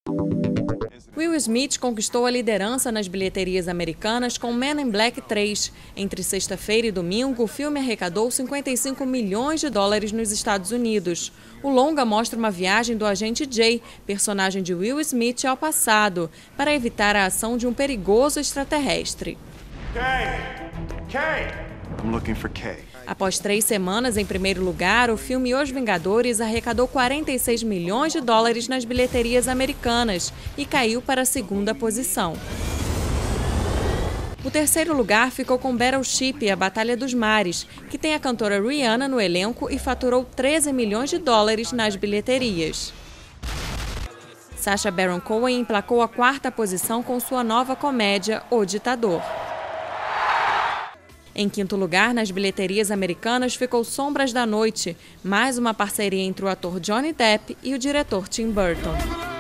Will Smith conquistou a liderança nas bilheterias americanas com Men in Black 3. Entre sexta-feira e domingo, o filme arrecadou 55 milhões de dólares nos Estados Unidos. O longa mostra uma viagem do agente Jay, personagem de Will Smith, ao passado, para evitar a ação de um perigoso extraterrestre. I'm looking for Kay. Após 3 semanas em primeiro lugar, o filme Os Vingadores arrecadou 46 milhões de dólares nas bilheterias americanas e caiu para a segunda posição. O terceiro lugar ficou com Battleship, a Batalha dos Mares, que tem a cantora Rihanna no elenco e faturou 13 milhões de dólares nas bilheterias. Sacha Baron Cohen emplacou a quarta posição com sua nova comédia, O Ditador. Em quinto lugar, nas bilheterias americanas, ficou Sombras da Noite, mais uma parceria entre o ator Johnny Depp e o diretor Tim Burton.